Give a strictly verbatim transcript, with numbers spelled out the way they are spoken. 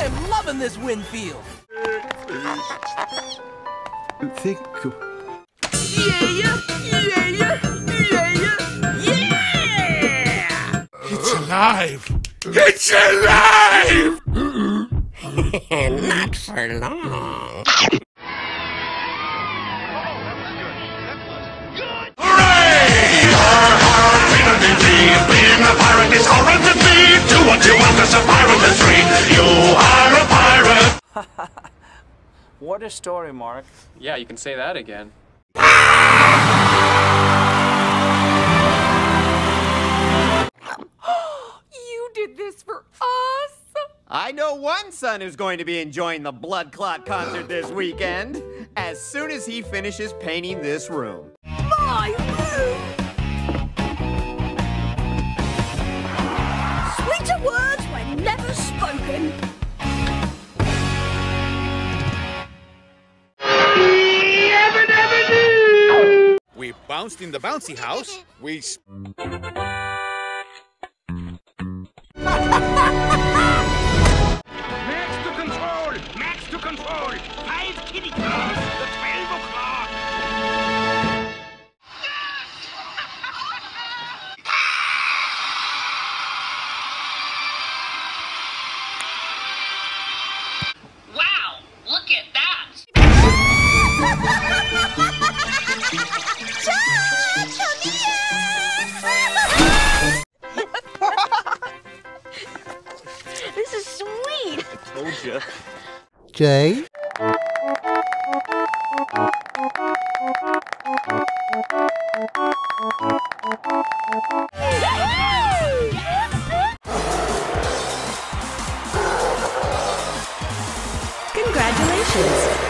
am loving this wind field. Thank you. Yeah, yeah, yeah, yeah, yeah, yeah! It's alive! It's alive! Not for long. Being a pirate is horrid to be. Do what you want as a pirate is free. You are a pirate. What a story, Mark. Yeah, you can say that again. You did this for us? I know one son who's going to be enjoying the Blood Clot concert this weekend, as soon as he finishes painting this room. My room! Sweeter words were never spoken. We bounced in the bouncy house. We... Max to control! Max to control! Five kitty claws! The twelve o'clock! Wow! Look at that! This is sweet. I told you. Jay? Congratulations.